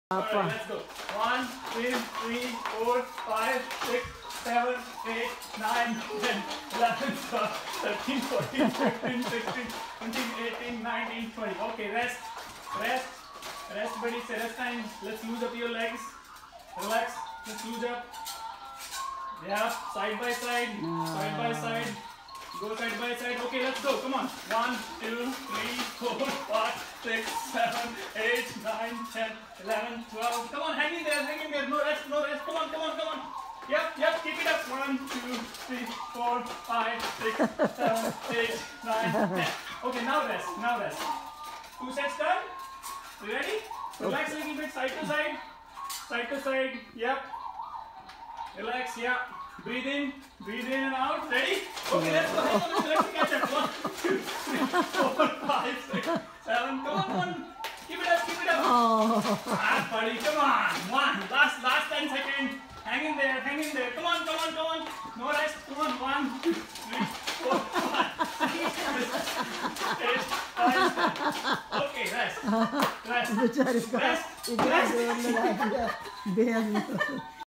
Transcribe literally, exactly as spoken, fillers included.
Alright, let's go. One, two, three, four, five, six, seven, eight, nine, ten, eleven, twelve, thirteen, fourteen, fifteen, sixteen, seventeen, eighteen, nineteen, twenty. Okay, rest, rest, rest, buddy. Say rest time. Let's lose up your legs. Relax. Let's lose up. Yeah, side by side, side by side. Go side by side. Okay, let's go. Come on. One, two, three, four, five, six, seven, eight, nine, ten, eleven, twelve. Come on, hang in there, hang in there. No rest, no rest. Come on, come on, come on. Yep, yep, keep it up. One, two, three, four, five, six, seven, eight, nine, ten. Okay, now rest, now rest. Two sets done. You ready? Relax a little bit, side to side. Side to side. Yep. Relax, yeah. Breathe in, breathe in and out. Ready? Okay, let's go. Let's go. Let's catch up. One, two, three, four, five, six, seven. Come on, come on. Keep it up, keep it up. Oh. Ah, buddy, come on. One. Last, last ten seconds. Hang in there, hang in there. Come on, come on, come on. No rest. Come on. One, two, three, four, five, six, seven, eight, nine, ten. Okay, rest. Rest. Rest. Rest. बेहद